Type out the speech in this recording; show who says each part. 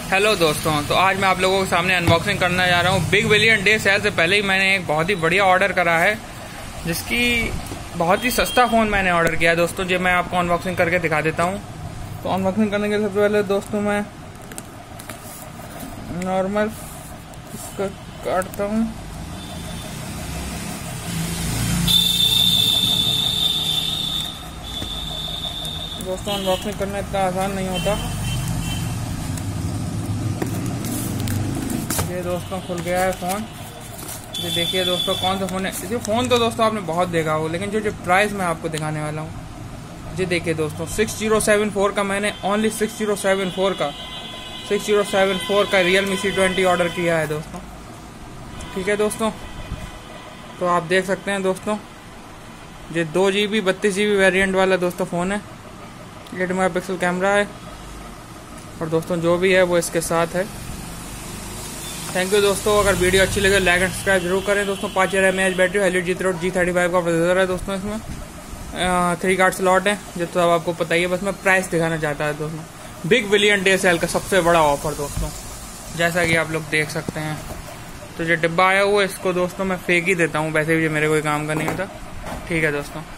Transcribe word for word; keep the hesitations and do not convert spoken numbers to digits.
Speaker 1: Hello दोस्तों, तो आज मैं आप लोगों के सामने अनबॉक्सिंग करने जा रहा हूँ। बिग बिलियन डे सेल से पहले ही मैंने एक बहुत ही बढ़िया ऑर्डर करा है, जिसकी बहुत ही सस्ता फ़ोन मैंने ऑर्डर किया है दोस्तों। जो मैं आपको अनबॉक्सिंग करके दिखा देता हूँ। तो अनबॉक्सिंग करने के लिए सबसे पहले दोस्तों मैं नॉर्मल इसको काटता हूँ। दोस्तों अनबॉक्सिंग करना इतना आसान नहीं होता। ये दोस्तों खुल गया है फ़ोन। ये देखिए दोस्तों कौन सा फ़ोन है। ये फ़ोन तो दोस्तों आपने बहुत देखा हो, लेकिन जो जो प्राइस मैं आपको दिखाने वाला हूँ, ये देखिए दोस्तों सिक्स जीरो सेवन फोर का मैंने only six zero seven four का सिक्स जीरो सेवन फोर का Realme C twenty order किया है दोस्तों। ठीक है दोस्तों, तो आप देख सकते हैं दोस्तों, ये दो जी बी बत्तीस जी बी वेरियंट वाला दोस्तों फ़ोन है। एट मेगा पिक्सल कैमरा है और दोस्तों जो भी है वो इसके साथ है। थैंक यू दोस्तों। अगर वीडियो अच्छी लगे लाइक एंड सब्सक्राइब जरूर करें दोस्तों। पाँच हज़ार M H battery, Helio G G thirty five का प्रोसेसर है दोस्तों। इसमें थ्री कार्ड स्लॉट है, जो तो अब आपको पता ही है। बस मैं प्राइस दिखाना चाहता है दोस्तों। बिग बिलियन डे सेल का सबसे बड़ा ऑफर दोस्तों, जैसा कि आप लोग देख सकते हैं। तो जो डिब्बा आया हुआ है इसको दोस्तों मैं फेंक ही देता हूँ, वैसे भी मेरे कोई काम का नहीं होता। ठीक है दोस्तों।